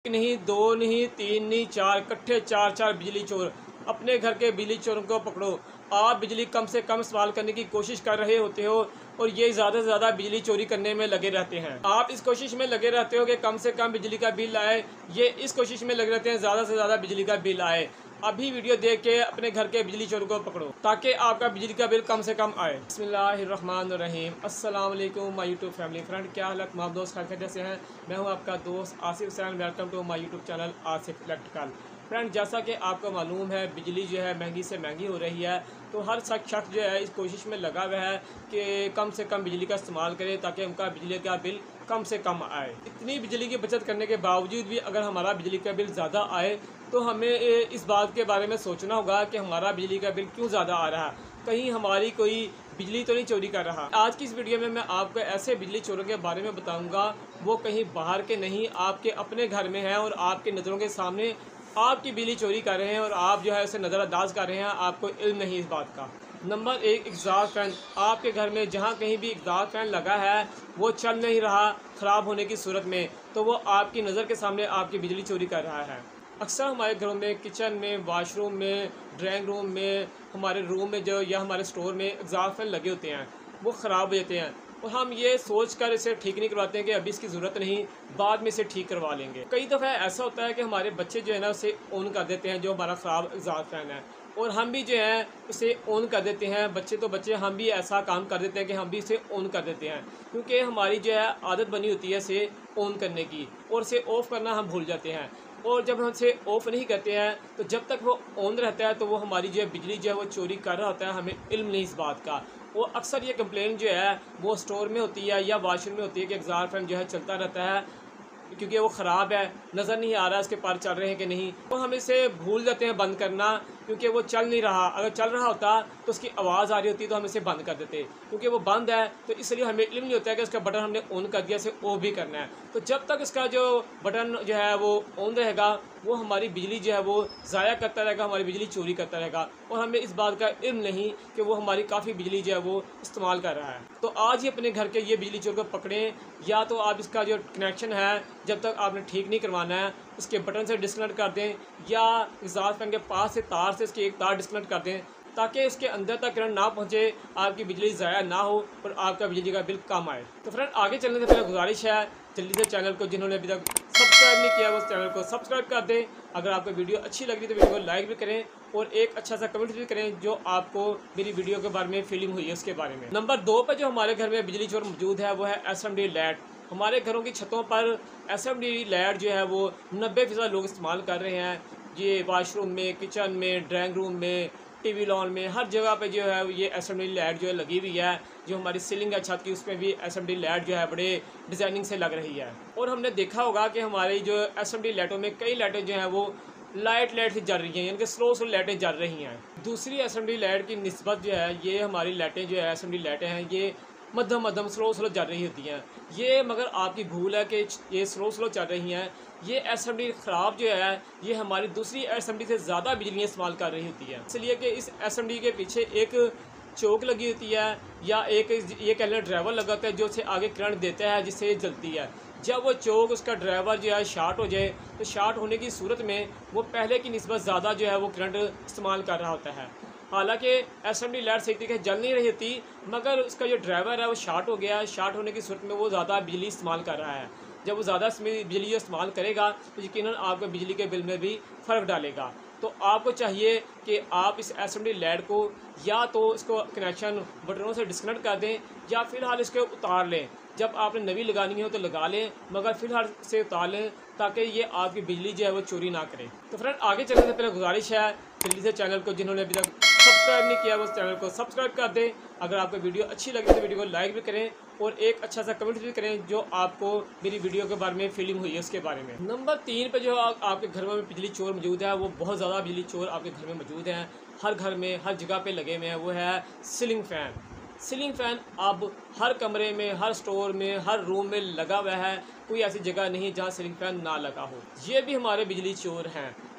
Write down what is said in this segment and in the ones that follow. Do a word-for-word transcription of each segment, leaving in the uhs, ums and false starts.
नहीं, दो नहीं, तीन नहीं, चार इकट्ठे चार चार बिजली चोर। अपने घर के बिजली चोरों को पकड़ो। आप बिजली कम से कम इस्तेमाल करने की कोशिश कर रहे होते हो और ये ज़्यादा से ज़्यादा बिजली चोरी करने में लगे रहते हैं। आप इस कोशिश में लगे रहते हो कि कम से कम बिजली का बिल आए, ये इस कोशिश में लगे रहते हैं ज़्यादा से ज़्यादा बिजली का बिल आए। अभी वीडियो देख के अपने घर के बिजली चोरों को पकड़ो ताकि आपका बिजली का बिल कम से कम आए। बिस्मिल्लाहिर्रहमानिर्रहीम। अस्सलाम वालेकुम माय यूट्यूब फैमिली फ्रेंड, क्या हालत तमाम दोस्त खैरियत जैसे हैं। मैं हूं आपका दोस्त Asif Hussain. Welcome to my YouTube channel Asif electrical. Friend, जैसा कि आपको मालूम है बिजली जो है महंगी से महंगी हो रही है, तो हर शख्स जो है इस कोशिश में लगा हुआ है कि कम से कम बिजली का इस्तेमाल करे ताकि उनका बिजली का बिल कम से कम आए। इतनी बिजली की बचत करने के बावजूद भी अगर हमारा बिजली का बिल ज़्यादा आए तो हमें इस बात के बारे में सोचना होगा कि हमारा बिजली का बिल क्यों ज़्यादा आ रहा है, कहीं हमारी कोई बिजली तो नहीं चोरी कर रहा। आज की इस वीडियो में मैं आपको ऐसे बिजली चोरों के बारे में बताऊंगा, वो कहीं बाहर के नहीं, आपके अपने घर में हैं और आपके नज़रों के सामने आपकी बिजली चोरी कर रहे हैं और आप जो है उसे नज़रअंदाज कर रहे हैं, आपको इल्म नहीं इस बात का। नंबर एक, एग्जॉस्ट फैन। आपके घर में जहाँ कहीं भी एग्जॉस्ट फैन लगा है वो चल नहीं रहा, ख़राब होने की सूरत में, तो वो आपकी नज़र के सामने आपकी बिजली चोरी कर रहा है। अक्सर हमारे घरों में, किचन में, वाशरूम में, ड्राइंग रूम में, हमारे रूम में जो या हमारे स्टोर में एग्जॉस्ट फैन लगे होते हैं, वो ख़राब हो जाते हैं और हम ये सोच कर इसे ठीक नहीं करवाते हैं कि अभी इसकी ज़रूरत नहीं, बाद में इसे ठीक करवा लेंगे। कई दफ़ा ऐसा होता है कि हमारे बच्चे जो है ना उसे ऑन कर देते हैं, जो हमारा ख़राब एग्जॉस्ट फैन है, और हम भी जो है उसे ऑन कर देते हैं। बच्चे तो बच्चे, हम भी ऐसा काम कर देते हैं कि हम भी इसे ऑन कर देते हैं, क्योंकि हमारी जो है आदत बनी होती है इसे ऑन करने की, और इसे ऑफ़ करना हम भूल जाते हैं। और जब हम इसे ऑफ़ नहीं करते हैं तो जब तक वो ऑन रहता है तो वो हमारी जो है बिजली जो है वो चोरी कर रहा होता है, हमें इल्म नहीं इस बात का। वो अक्सर ये कंप्लेन जो है वो स्टोर में होती है या वाशरूम में होती है कि एग्जॉस्ट फैन जो है चलता रहता है क्योंकि वो ख़राब है, नज़र नहीं आ रहा इसके पार चल रहे हैं कि नहीं, तो हम इसे भूल जाते हैं बंद करना, क्योंकि वो चल नहीं रहा। अगर चल रहा होता तो उसकी आवाज़ आ रही होती तो हम इसे बंद कर देते, क्योंकि वो बंद है तो इसलिए हमें इल्म नहीं होता है कि उसका बटन हमने ऑन कर दिया, इसे ऑफ भी करना है। तो जब तक इसका जो बटन जो है वो ऑन रहेगा वो हमारी बिजली जो है वो ज़ाया करता रहेगा, हमारी बिजली चोरी करता रहेगा, और हमें इस बात का इल्म नहीं कि वो हमारी काफ़ी बिजली जो है वो इस्तेमाल कर रहा है। तो आज ही अपने घर के ये बिजली चोर को पकड़ें, या तो आप इसका जो कनेक्शन है जब तक आपने ठीक नहीं करवाना है इसके बटन से डिस्कनेक्ट कर दें, या एग्जॉस्ट फैन के पास से तार से इसकी एक तार डिस्कनेक्ट कर दें ताकि इसके अंदर तक करंट ना पहुंचे, आपकी बिजली ज़ाया ना हो और आपका बिजली का बिल कम आए। तो फ्रेंड, आगे चलने से पहले गुजारिश है जल्दी से चैनल को, जिन्होंने अभी तक सब्सक्राइब नहीं किया वो चैनल को सब्सक्राइब कर दें। अगर आपको वीडियो अच्छी लग रही तो वीडियो को लाइक भी करें और एक अच्छा सा कमेंट भी करें जो आपको मेरी वीडियो के बारे में फीलिंग हुई है उसके बारे में। नंबर दो पर जो हमारे घर में बिजली चोर मौजूद है वो है एस एम डी लाइट। हमारे घरों की छतों पर एस एम डी लाइट जो है वो नब्बे फीसद लोग इस्तेमाल कर रहे हैं। ये वाशरूम में, किचन में, ड्राइंग रूम में, टीवी लॉन में, हर जगह पे जो है ये एस एम डी लाइट जो है लगी हुई है। जो हमारी सीलिंग है छत की, उसमें भी एस एम डी लाइट जो है बड़े डिज़ाइनिंग से लग रही है। और हमने देखा होगा कि हमारी जो एस एम डी लाइटों में कई लाइटें जो हैं वो लाइट लाइट से जल रही हैं, यानी कि स्लो स्लो लाइटें जल रही हैं। दूसरी एस एम डी लाइट की निस्बत जो है ये हमारी लाइटें जो है एस एम डी लाइटें हैं ये मध्यम मध्यम स्लो स्लो चल रही होती हैं। ये मगर आपकी भूल है कि ये स्लो स्लो चल रही हैं। ये एस एम डी ख़राब जो है ये हमारी दूसरी एस एम डी से ज़्यादा बिजली इस्तेमाल कर रही होती है, इसलिए कि इस एस एम डी के पीछे एक चौक लगी होती है या एक ये कह लें ड्राइवर लगा होता है जो उसे आगे करंट देता है जिससे ये जलती है। जब वो चौक उसका ड्राइवर जो है शार्ट हो जाए तो शार्ट होने की सूरत में वो पहले की निस्बत ज़्यादा जो है वो करंट इस्तेमाल कर रहा होता है। हालांकि एस एम डी लाइट सही तरीके से जल नहीं रही होती, मगर उसका जो ड्राइवर है वो शार्ट हो गया, शार्ट होने की सूरत में वो ज़्यादा बिजली इस्तेमाल कर रहा है। जब वो ज़्यादा बिजली इस्तेमाल करेगा तो यकीनन आपको बिजली के बिल में भी फ़र्क डालेगा। तो आपको चाहिए कि आप इस एस एम डी लाइट को या तो इसको कनेक्शन बटनों से डिस्कनेक्ट कर दें या फ़िलहाल इसको उतार लें। जब आपने नवी लगानी हो तो लगा लें, मगर फ़िलहाल से उतार लें ताकि ये आपकी बिजली जो है वो चोरी ना करे। तो फ्रेंड, आगे चलने से पहले गुजारिश है जल्दी से चैनल को, जिन्होंने अभी तक सब्सक्राइब नहीं किया वो चैनल को सब्सक्राइब कर दें। अगर आपको वीडियो अच्छी लगी तो वीडियो को लाइक भी करें और एक अच्छा सा कमेंट भी करें जो आपको मेरी वीडियो के बारे में फीलिंग हुई है उसके बारे में। नंबर तीन पे जो आपके घर में बिजली चोर मौजूद है, वो बहुत ज़्यादा बिजली चोर आपके घर में मौजूद हैं, हर घर में हर जगह पे लगे हुए हैं, वो है सीलिंग फ़ैन। सीलिंग फ़ैन अब हर कमरे में, हर स्टोर में, हर रूम में लगा हुआ है, कोई ऐसी जगह नहीं जहाँ सीलिंग फ़ैन ना लगा हो। ये भी हमारे बिजली चोर हैं।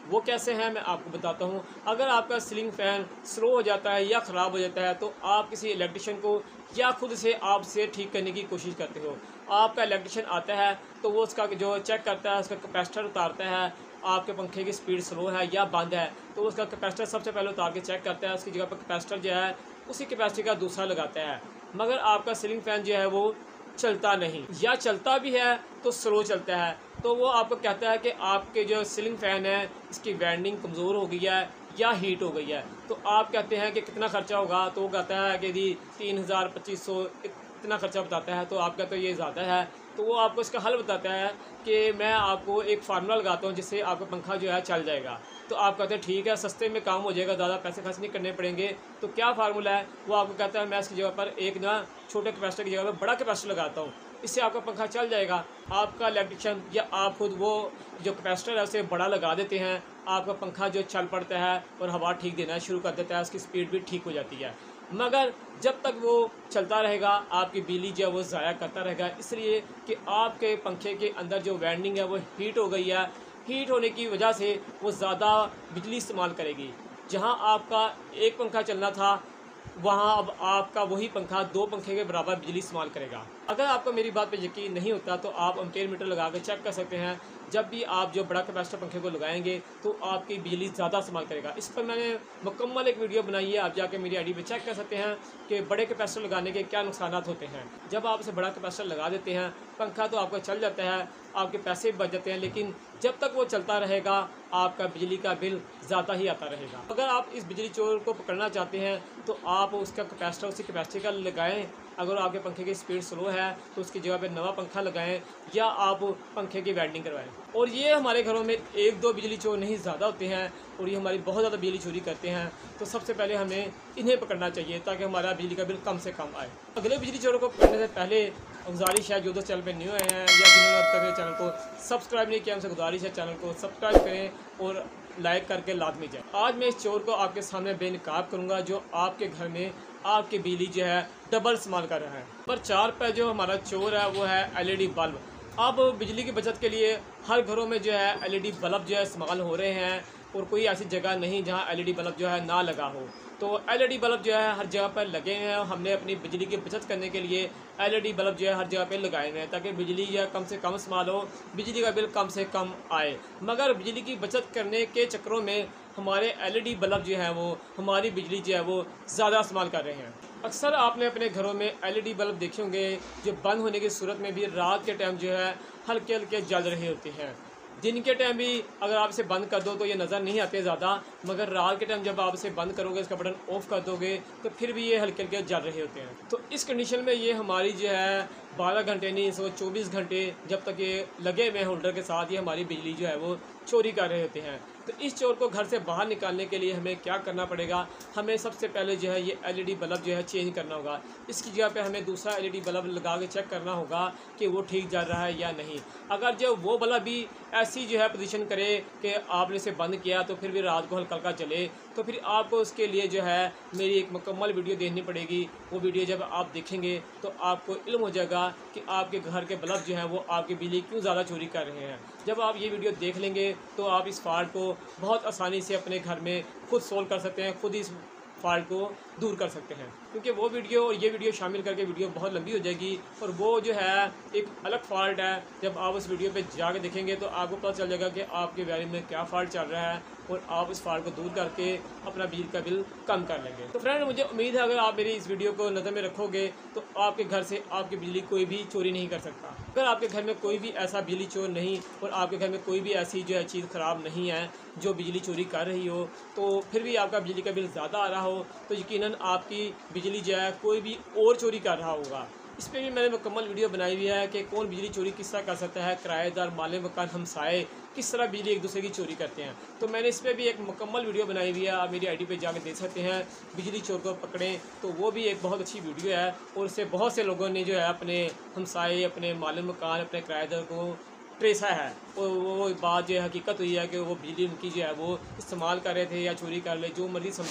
वो कैसे हैं मैं आपको बताता हूँ। अगर आपका सीलिंग फ़ैन स्लो हो जाता है या ख़राब हो जाता है तो आप किसी इलेक्ट्रिशियन को या खुद से आप से ठीक करने की कोशिश करते हो। आपका इलेक्ट्रिशियन आता है तो वो उसका जो चेक करता है, उसका कैपेसिटर उतारता है, आपके पंखे की स्पीड स्लो है या बंद है तो उसका कैपेसिटर सबसे पहले उतार के चेक करता है, उसकी जगह पर कैपेसिटर जो है उसी कैपेसिटी का दूसरा लगाता है। मगर आपका सीलिंग फ़ैन जो है वो चलता नहीं या चलता भी है तो स्लो चलता है, तो वो आपको कहता है कि आपके जो सीलिंग फ़ैन है इसकी वाइंडिंग कमज़ोर हो गई है या हीट हो गई है। तो आप कहते हैं कि कितना ख़र्चा होगा, तो वो कहता है कि जी तीन हज़ार पच्चीस सौ इतना ख़र्चा बताता है। तो आप कहते हो ये ज़्यादा है, तो वो आपको इसका हल बताता है कि मैं आपको एक फार्मूला लगाता हूँ जिससे आपका पंखा जो है चल जाएगा। तो आप कहते हैं ठीक है, सस्ते में काम हो जाएगा, ज़्यादा पैसे खर्च नहीं करने पड़ेंगे। तो क्या फार्मूला है, वो आपको कहता है मैं इसकी जगह पर एक ना छोटे कैपेसिटर की जगह पर बड़ा कैपेसिटर लगाता हूँ, इससे आपका पंखा चल जाएगा। आपका इलेक्ट्रिशियन या आप खुद वो जो कैपेसिटर है उसे बड़ा लगा देते हैं, आपका पंखा जो चल पड़ता है और हवा ठीक देना शुरू कर देता है, उसकी स्पीड भी ठीक हो जाती है। मगर जब तक वो चलता रहेगा आपकी बिजली जो है वो ज़ाया करता रहेगा, इसलिए कि आपके पंखे के अंदर जो वाइंडिंग है वो हीट हो गई है। हीट होने की वजह से वो ज़्यादा बिजली इस्तेमाल करेगी। जहां आपका एक पंखा चलना था वहां अब आपका वही पंखा दो पंखे के बराबर बिजली इस्तेमाल करेगा। अगर आपको मेरी बात पे यकीन नहीं होता तो आप एम्पेयर मीटर लगा कर चेक कर सकते हैं। जब भी आप जो बड़ा कैपेसिटर पंखे को लगाएंगे तो आपकी बिजली ज़्यादा इस्तेमाल करेगा। इस पर मैंने मुकम्मल एक वीडियो बनाई है, आप जाके मेरी आईडी पे चेक कर सकते हैं कि बड़े कैपेसिटर लगाने के क्या नुकसान होते हैं। जब आप इसे बड़ा कैपेसिटर लगा देते हैं पंखा तो आपका चल जाता है, आपके पैसे भी बच जाते हैं, लेकिन जब तक वो चलता रहेगा आपका बिजली का बिल ज़्यादा ही आता रहेगा। अगर आप इस बिजली चोर को पकड़ना चाहते हैं तो आप उसका कैपेसिटर उसी कैपेसिटी का लगाएं। अगर आपके पंखे की स्पीड स्लो है तो उसकी जगह पे नवा पंखा लगाएं या आप पंखे की वाइंडिंग करवाएं। और ये हमारे घरों में एक दो बिजली चोर नहीं, ज़्यादा होते हैं और ये हमारी बहुत ज़्यादा बिजली चोरी करते हैं। तो सबसे पहले हमें इन्हें पकड़ना चाहिए ताकि हमारा बिजली का बिल कम से कम आए। अगले बिजली चोरों को पकड़ने से पहले गुजारिश है, जो दोस्त चैनल पर न्यू आए हैं या जिन्होंने अब तक चैनल को सब्सक्राइब नहीं किया, हमसे गुजारिश है चैनल को सब्सक्राइब करें और लाइक करके लाजमी जाए। आज मैं इस चोर को आपके सामने बेनकाब करूँगा जो आपके घर में आपकी बिजली जो है डबल इस्तेमाल कर रहा है। पर चार पर जो हमारा चोर है वो है एलईडी बल्ब। अब बिजली की बचत के लिए हर घरों में जो है एलईडी बल्ब जो है इस्तेमाल हो रहे हैं और कोई ऐसी जगह नहीं जहां एलईडी बल्ब जो है ना लगा हो। तो एलईडी बल्ब जो है हर जगह पर लगे हैं और हमने अपनी बिजली की बचत करने के लिए एलईडी बल्ब जो है हर जगह पे लगाए हुए हैं ताकि बिजली जो है कम से कम इस्तेमाल हो, बिजली का बिल कम से कम आए। मगर बिजली की बचत करने के चक्करों में हमारे एलईडी बल्ब जो है वो हमारी बिजली जो है वो ज़्यादा इस्तेमाल कर रहे हैं। अक्सर आपने अपने घरों में एलईडी बल्ब देखे होंगे जो बंद होने की सूरत में भी रात के टाइम जो है हल्के हल्के जल रहे होते हैं। दिन के टाइम भी अगर आप इसे बंद कर दो तो ये नज़र नहीं आते ज़्यादा, मगर रात के टाइम जब आप इसे बंद करोगे, इसका बटन ऑफ कर दोगे तो फिर भी ये हल्के हल्के जल रहे होते हैं। तो इस कंडीशन में ये हमारी जो है बारह घंटे नहीं सो चौबीस घंटे जब तक ये लगे हुए होल्डर के साथ ये हमारी बिजली जो है वो चोरी कर रहे होते हैं। तो इस चोर को घर से बाहर निकालने के लिए हमें क्या करना पड़ेगा, हमें सबसे पहले जो है ये एलईडी बल्ब जो है चेंज करना होगा। इसकी जगह पे हमें दूसरा एलईडी बल्ब लगा के चेक करना होगा कि वो ठीक जल रहा है या नहीं। अगर जो वो बल्ब भी ऐसी जो है पोजीशन करे कि आपने इसे बंद किया तो फिर भी रात को हल्का हल्का चले तो फिर आपको उसके लिए जो है मेरी एक मुकम्मल वीडियो देखनी पड़ेगी। वो वीडियो जब आप देखेंगे तो आपको इल्म हो जाएगा कि आपके घर के बल्ब जो हैं वो आपकी बिजली क्यों ज़्यादा चोरी कर रहे हैं। जब आप ये वीडियो देख लेंगे तो आप इस फॉल्ट को बहुत आसानी से अपने घर में खुद सोल्व कर सकते हैं, खुद इस फॉल्ट को दूर कर सकते हैं। क्योंकि वो वीडियो और ये वीडियो शामिल करके वीडियो बहुत लंबी हो जाएगी और वो जो है एक अलग फॉल्ट है। जब आप उस वीडियो पे जाके देखेंगे तो आपको पता चल जाएगा कि आपके वायरिंग में क्या फॉल्ट चल रहा है और आप उस फॉल्ट को दूर करके अपना बिजली का बिल कम कर लेंगे। तो फ्रेंड, मुझे उम्मीद है अगर आप मेरी इस वीडियो को नज़र में रखोगे तो आपके घर से आपकी बिजली कोई भी चोरी नहीं कर सकता। अगर आपके घर में कोई भी ऐसा बिजली चोर नहीं और आपके घर में कोई भी ऐसी जो है चीज़ ख़राब नहीं है जो बिजली चोरी कर रही हो, तो फिर भी आपका बिजली का बिल ज़्यादा आ रहा हो तो यकीनन आपकी बिजली जो है कोई भी और चोरी कर रहा होगा। इस पर भी मैंने मुकम्मल वीडियो बनाई हुई है कि कौन बिजली चोरी किस तरह कर सकता है, किराएदार, माले मकान, हमसाए किस तरह बिजली एक दूसरे की चोरी करते हैं। तो मैंने इस पर भी एक मुकम्मल वीडियो बनाई हुई है, आप मेरी आईडी पे जाकर देख सकते हैं। बिजली चोर को पकड़ें, तो वो भी एक बहुत अच्छी वीडियो है और उससे बहुत से लोगों ने जो है अपने हमसाए, अपने माले मकान, अपने किराएदार को ट्रेसा है और वो बात जो है हकीकत हुई है कि वो बिजली उनकी जो है वो इस्तेमाल कर रहे थे या चोरी कर ले, जो मर्जी समझें,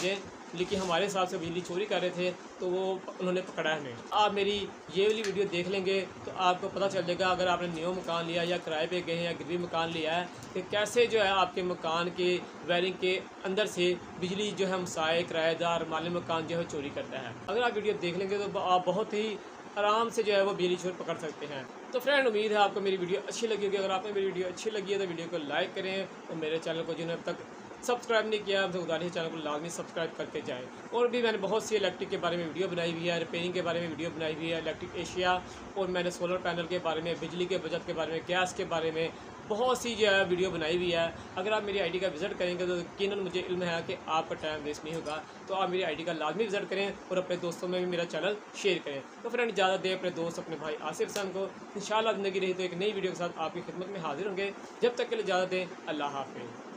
लेकिन हमारे हिसाब से बिजली चोरी कर रहे थे तो वो उन्होंने पकड़ा है हमें। आप मेरी ये वाली वीडियो देख लेंगे तो आपको पता चल जाएगा, अगर आपने न्यू मकान लिया या किराए पे गए हैं या गिरवी मकान लिया है, कि कैसे जो है आपके मकान के वायरिंग के अंदर से बिजली जो है हमसाए, किराएदार, मालिक मकान जो है चोरी करता है। अगर आप वीडियो देख लेंगे तो आप बहुत ही आराम से जो है वो बिजली चोर पकड़ सकते हैं। तो फ्रेंड, उम्मीद है आपको मेरी वीडियो अच्छी लगी होगी। अगर आपको मेरी वीडियो अच्छी लगी है तो वीडियो को लाइक करें और मेरे चैनल को जिन्होंने अब तक सब्सक्राइब नहीं किया हमसे गुजारिश है चैनल को लाजमी सब्सक्राइब करके जाएं। और भी मैंने बहुत सी इलेक्ट्रिक के बारे में वीडियो बनाई हुई है, रिपेयरिंग के बारे में वीडियो बनाई हुई है, इलेक्ट्रिक एशिया, और मैंने सोलर पैनल के बारे में, बिजली के बचत के बारे में, गैस के बारे में बहुत सी जो है वीडियो बनाई हुई है। अगर आप मेरी आईडी का विज़िट करेंगे तो यकीनन मुझे इल्म है कि आपका टाइम वेस्ट नहीं होगा। तो आप मेरी आईडी का लाजमी विज़िट करें और अपने दोस्तों में भी मेरा चैनल शेयर करें। तो फ्रेंड, ज़्यादा दें अपने दोस्त, अपने भाई आसिफ हसन को। इंशाल्लाह ज़िंदगी रही तो एक नई वीडियो के साथ आपकी खिदमत में हाजिर होंगे। जब तक के लिए ज़्यादा दें, अल्लाह हाफ़िज़।